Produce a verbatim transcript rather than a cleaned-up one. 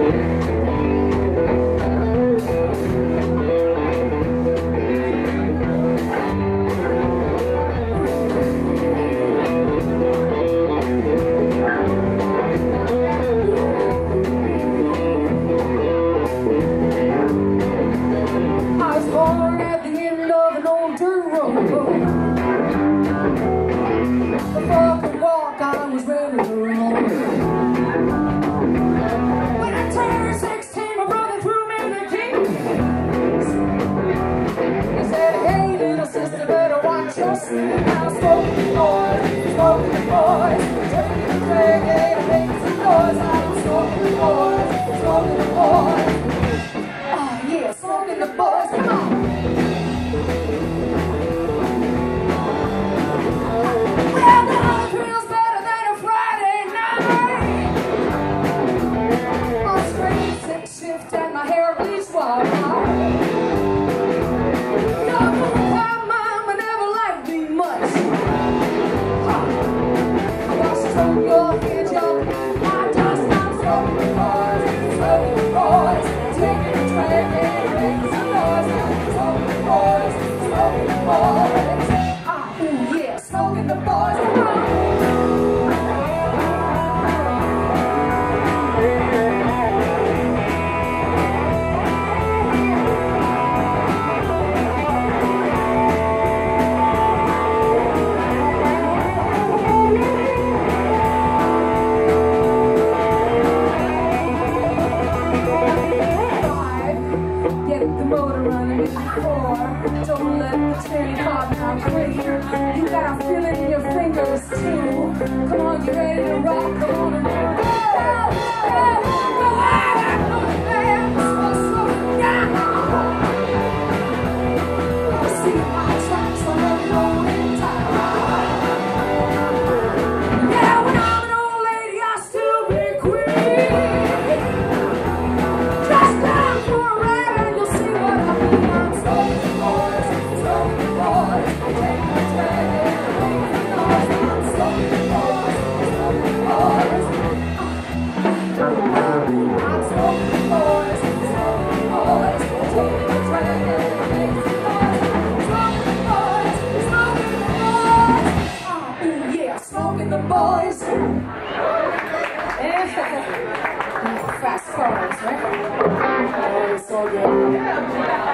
Now smoking boys, smoking boys, drinking, drinking, and making some noise. I'm smoking boys, smoking boys. Oh yeah, smoking the boys, come on. Well, nothing feels better than a Friday night. My straight six shift and my hair bleached white. Your hands up, I just I'm smoking boys, smoking boys, taking a drink and making some noise. Smoking boys, smoking boys, ah, ooh yeah, smoking the boys. Don't let the train caught now quick. You got a feeling in your fingers too. Come on, you ready to rock? Come on and go, go, go, go out on the dance floor, slow down. See my tracks on the rolling tide. Yeah, when I'm an old lady, I'll still be queen. Just down for a ride and you'll see what I mean. I'm smoking boys, smoking boys, taking a drag and making noise. I'm smoking boys, smoking boys. I'm smoking boys, smoking boys, taking a drag and making noise. Smoking boys, smoking boys. Oh, ooh, yeah, smoking the boys. Yeah. Fast cars, right? Oh, it's so good.